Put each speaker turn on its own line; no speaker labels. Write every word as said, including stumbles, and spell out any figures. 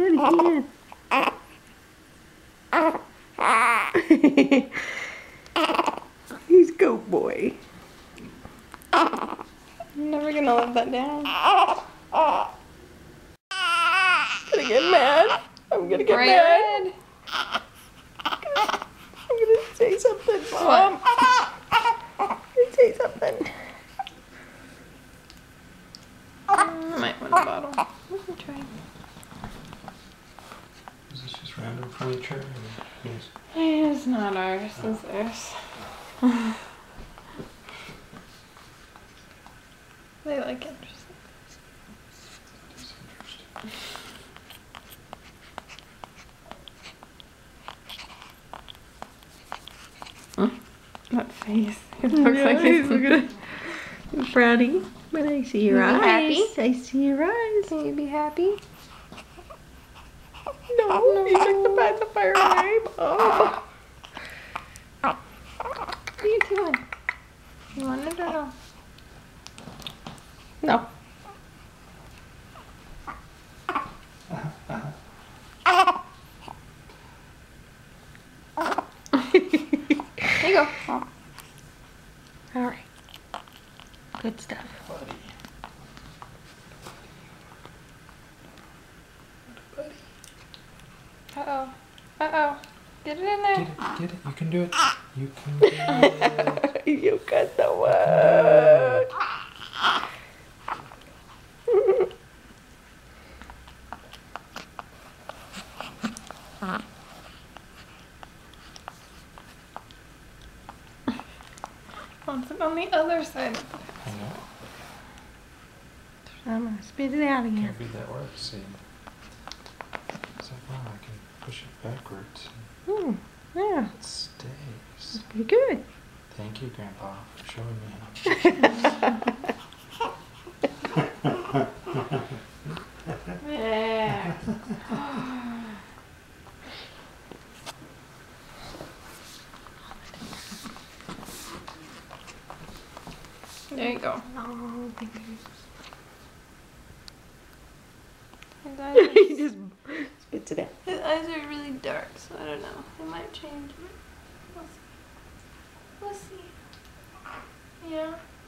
it again. He's goat boy.
I'm never gonna let that down.
I'm gonna get mad. I'm gonna get
Bright
mad.
red.
I'm gonna say something, Mom. I'm gonna say something.
I might want a bottle. Let me try.
Is this just random furniture? Or yes.
It's not ours, it's theirs. They like interesting things.
That's interesting.
That face. It looks
Yeah,
like
he's
it's
looking at Brownie. But I see your
You
eyes.
happy?
I see your eyes.
Can you be happy?
No, no. You took the pacifier away, Mom.
What are you doing? You want it or no?
No.
There you go. Oh.
All right. Good stuff.
Buddy. Buddy.
Uh-oh. Uh-oh. Get it in there.
Get it, get it. You can do it. You can do it.
You got the word.
Wants it on the other side.
I know.
I'm gonna spit it out again.
Can't be that work. See. It's like, wow, I can push it backwards.
Hmm. Yeah.
It stays.
Pretty good.
Thank you, Grandpa, for showing me how.
Yeah. There you go.
Long fingers.
His eyes, are,
He just spits it out.
his eyes are really dark, so I don't know. It might change. We'll see. We'll see. Yeah.